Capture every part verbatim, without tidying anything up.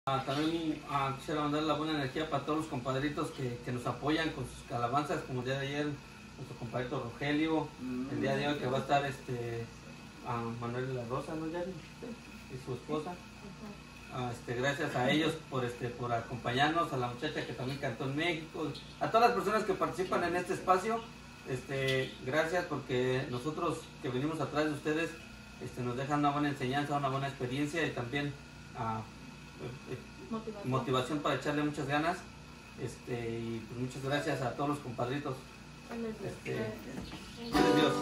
Ah, también ah, quisiera mandar la buena energía para todos los compadritos que, que nos apoyan con sus calabanzas, como el día de ayer, nuestro compadrito Rogelio, mm, el día de hoy que va a estar este ah, Manuel de la Rosa, ¿no, Yari? Y su esposa. Ah, este, gracias a ellos por este por acompañarnos, a la muchacha que también cantó en México, a todas las personas que participan en este espacio, este, gracias porque nosotros que venimos atrás de ustedes este, nos dejan una buena enseñanza, una buena experiencia y también ah, motivación. motivación para echarle muchas ganas, este, y pues muchas gracias a todos los compadritos. Este, Dios.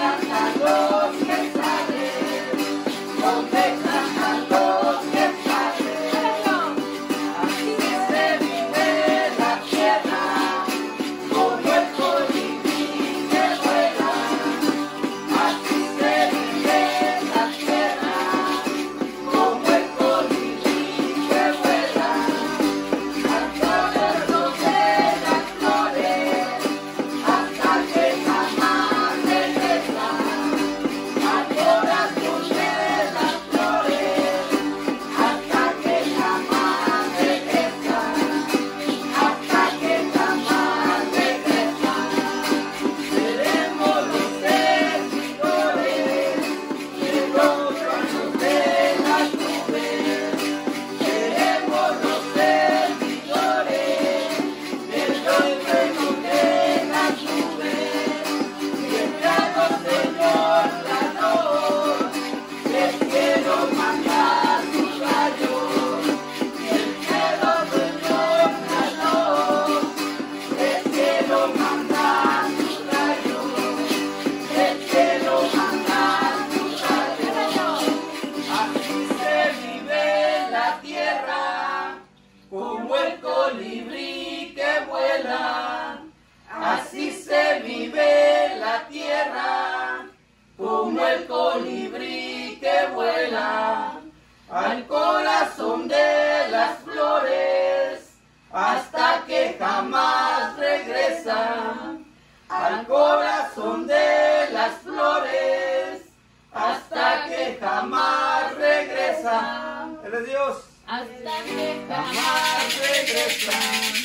al corazón de las flores, hasta que jamás regresa, al corazón de las flores, hasta que jamás regresa. Él es Dios. Hasta que jamás regresa.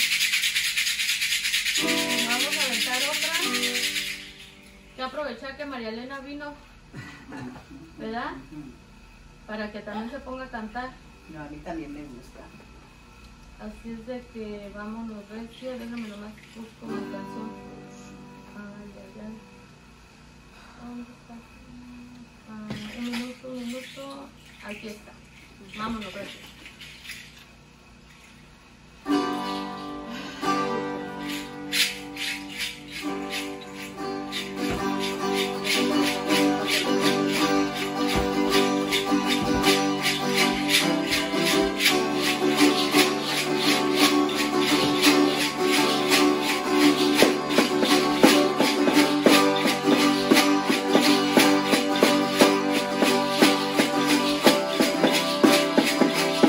Vamos a aventar otra. Que aprovechar que María Elena vino, ¿verdad? Para que también se ponga a cantar. No, a mí también me gusta. Así es de que vámonos recio. Déjame nomás busco mi canción. Ay, ay, ay. ¿Dónde está? Ah, un minuto, un minuto. Aquí está. Vámonos recio. Thank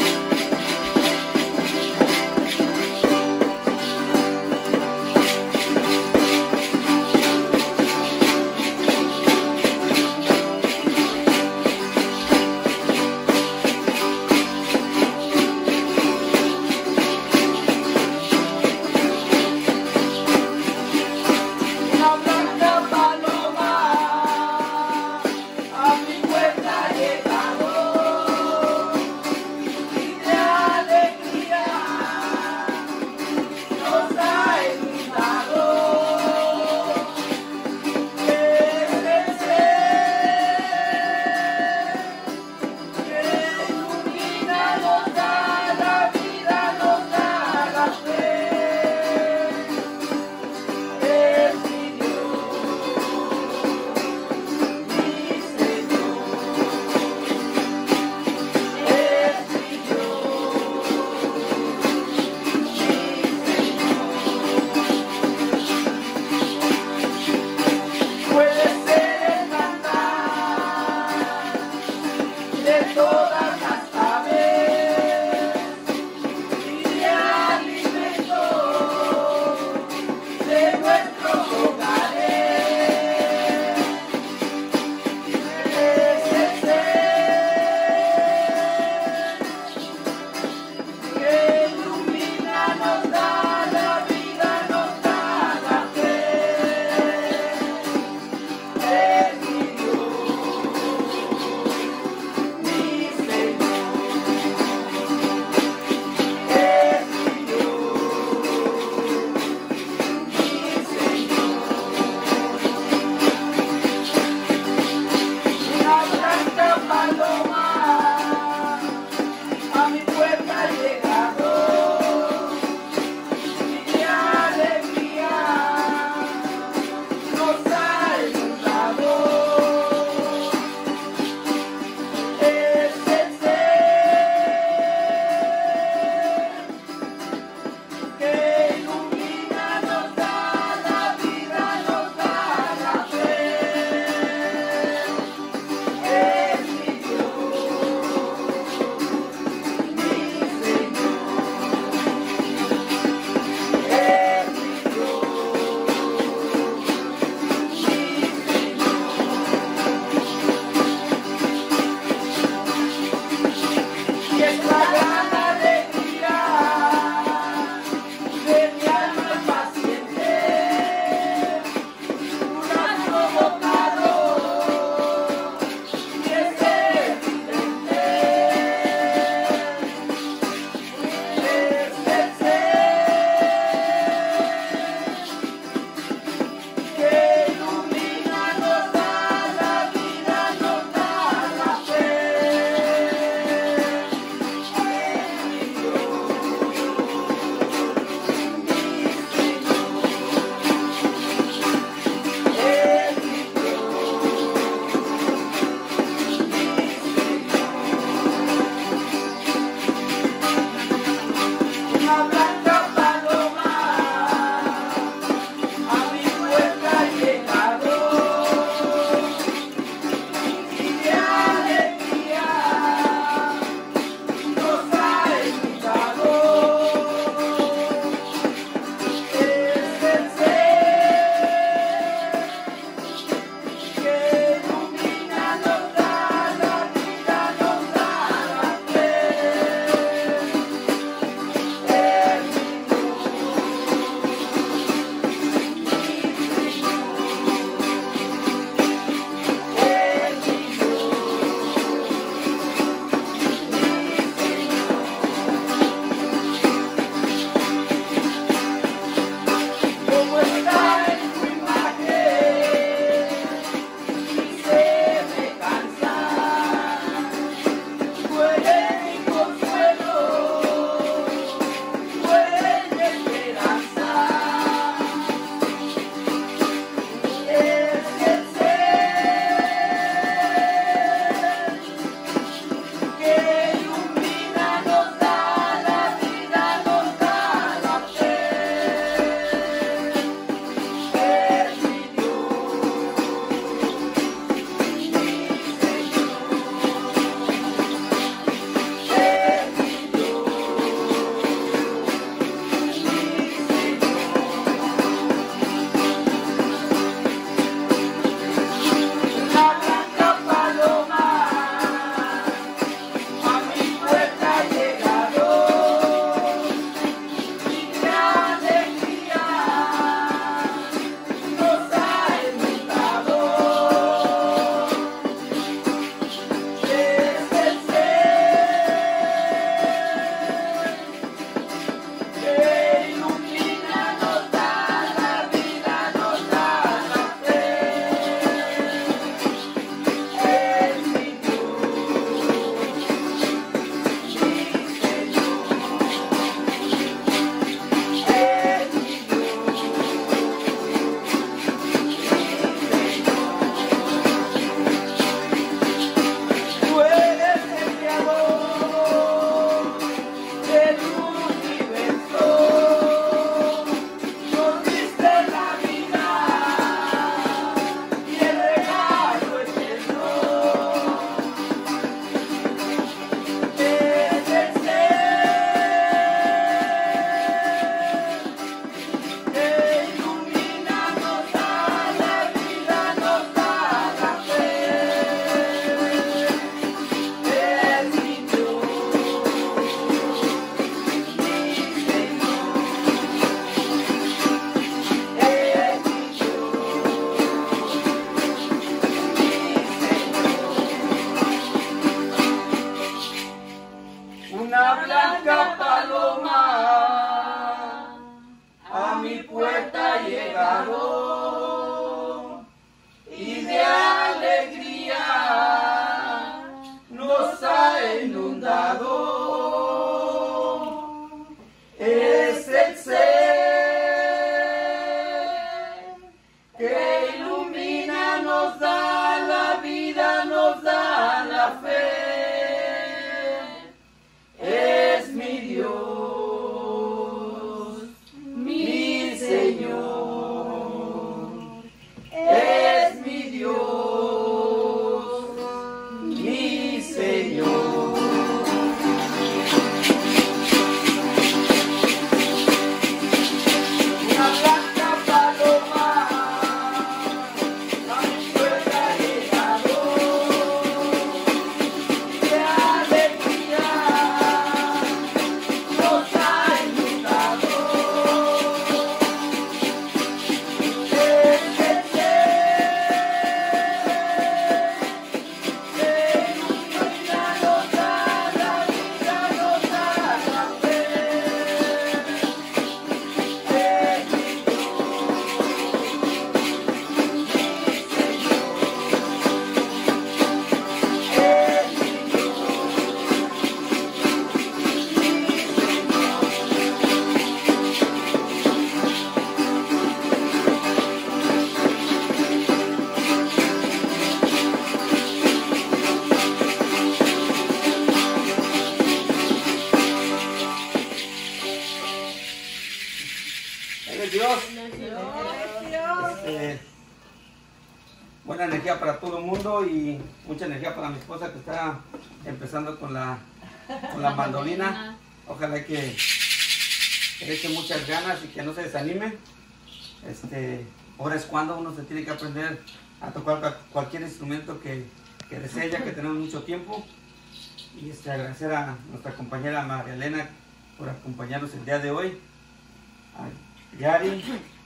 mundo y mucha energía para mi esposa que está empezando con la, con la mandolina. Ojalá que, que le eche muchas ganas y que no se desanime. Este, ahora es cuando uno se tiene que aprender a tocar cualquier instrumento que, que desee, ya que tenemos mucho tiempo. Y este, agradecer a nuestra compañera María Elena por acompañarnos el día de hoy, a Yari,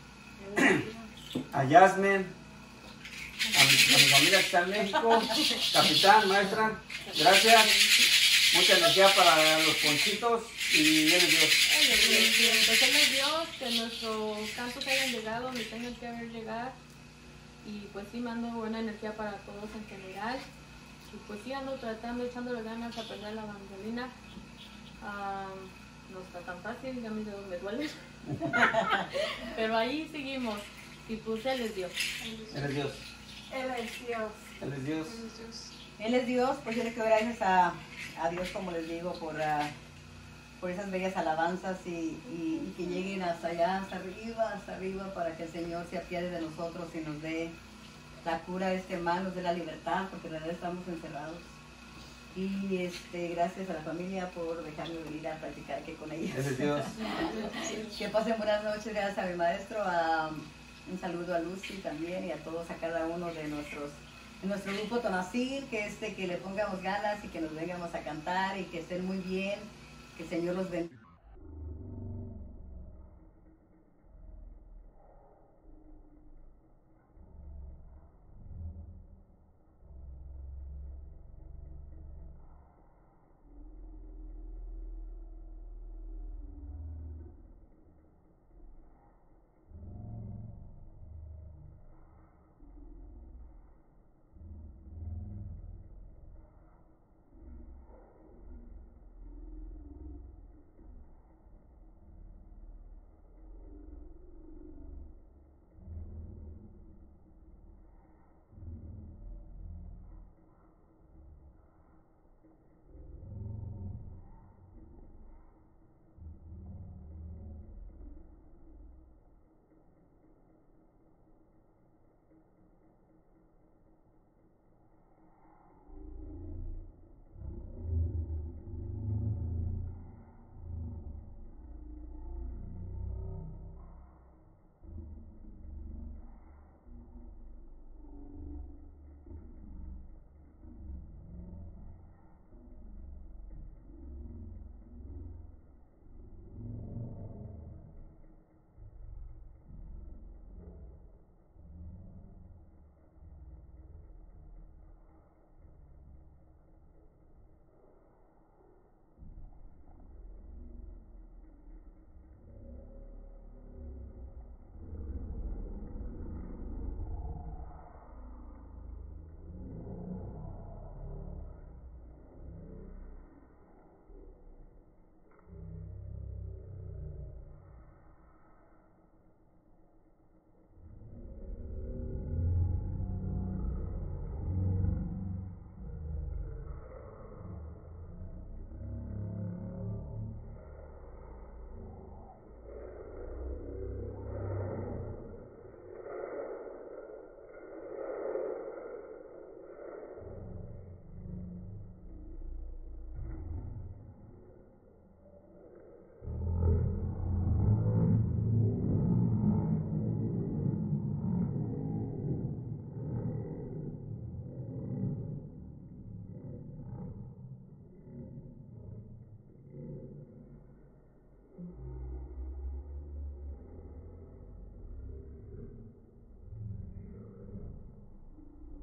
a Yasmin, a mi, a mi familia que está en México, capitán, maestra, gracias, mucha energía para los ponchitos y bien Dios. Empecemos Dios, que nuestros cantos hayan llegado donde tengan que haber llegado, y pues sí mando buena energía para todos en general. Y pues sí ando tratando, echándole ganas a aprender la mandolina. Um, no está tan fácil, ya mis dedos me duelen. Pero ahí seguimos. Y pues Él es Dios. Él es Dios. Él es Dios. Él es Dios. Él es Dios, pues yo le quiero dar gracias a, a Dios, como les digo, por, uh, por esas bellas alabanzas y, y, y que lleguen hasta allá, hasta arriba, hasta arriba, para que el Señor se apiade de nosotros y nos dé la cura de este mal, nos dé la libertad, porque en realidad estamos encerrados. Y este, gracias a la familia por dejarme venir a practicar aquí con ellos. Ese es Dios. Que pasen buenas noches, gracias a mi maestro, a, un saludo a Lucy también y a todos, a cada uno de nuestros, de nuestro grupo Tonacil, que, este, que le pongamos ganas y que nos vengamos a cantar y que estén muy bien, que el Señor los bendiga.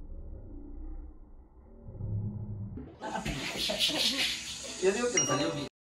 Yo digo que nos salió bien.